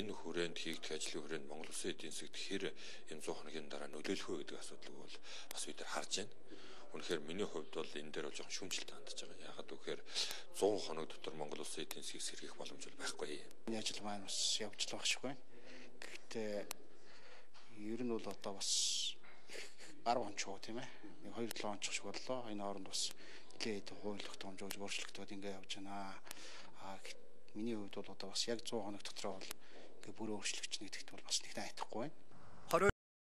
энэ хүрээнд хийгдэх ажлын хүрээнд Монгол Улсын эдийн засагт хэр энэ 100 хоногийн дараа нөлөөлөх вэ гэдэг асуудлыг бол бас бид нар харж байна. Үнэхээр миний хувьд бол энэ дээр бол жоохон шүүмжлэлтэй хандж байгаа. Яагаад гэвэл 100 хоног дотор Монгол Улсын эдийн засгийг сэргийх боломж байхгүй. Энэ ажил маань бас явж л багш байна. Гэхдээ ер нь бол одоо бас 10 он ч уу тийм ээ. 2-7 он ч шиг боллоо. Энэ хооронд бас нэлээд хууль тогтоомж өөрчлөгдөд ингэ явж байна. Миний хувьд бол одоо бас яг 100 хоног дотроо бол ингээ бүрөө өөрчлөгч нэгтгэх бол бас нэгэн айтахгүй байна.